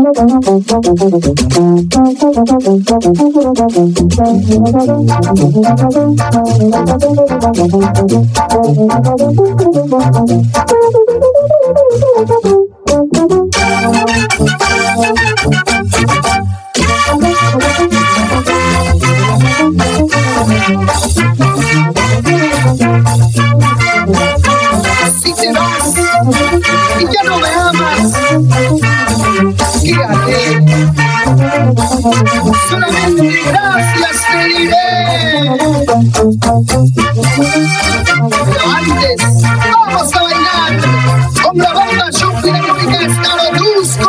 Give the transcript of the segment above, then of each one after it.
Si te vas y ya no me amas, ¿qué haré? Solamente gracias te diré. Pero antes, vamos a bailar con la banda Show Filarmónica Starodusco,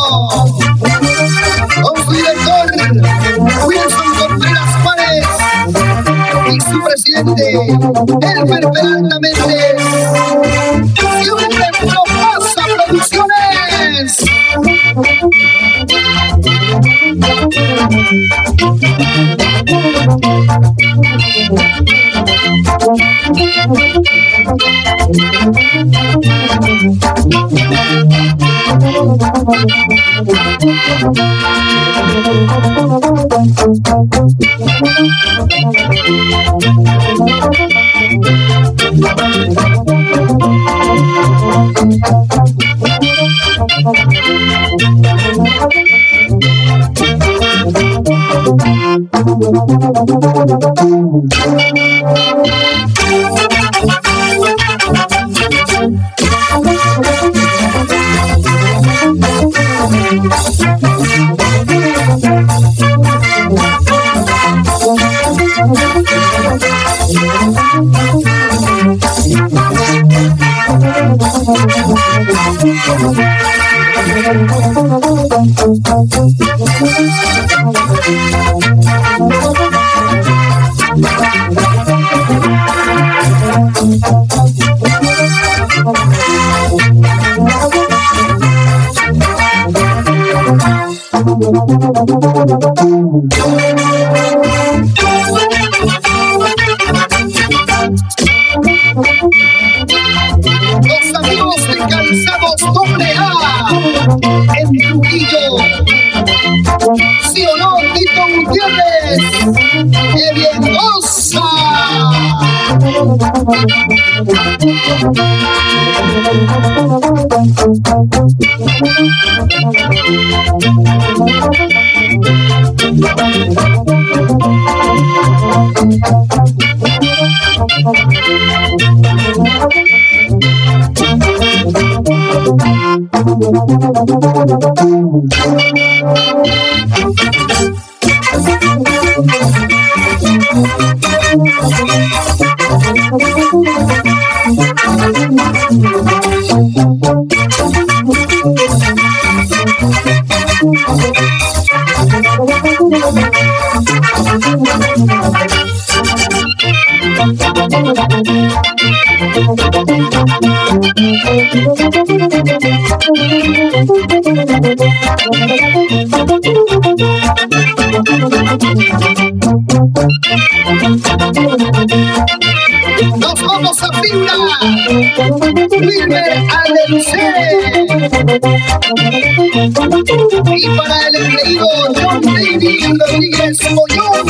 con su director Wilson Contreras Juárez y su presidente Elmer Peralta Méndez y un ejemplo Pasa Producciones. Los amigos de Cansados AA en Trujillo. ¿Sí o no, Tito Gutiérrez? ¡Qué bien goza! Nos vamos a Piura, Wilmer Adelce, y para el engreído John David Rodríguez Mollón.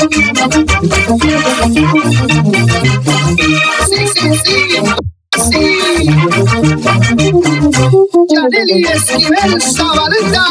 Sí, sí, sí, sí. Yaneli Esquivel Zabaleta.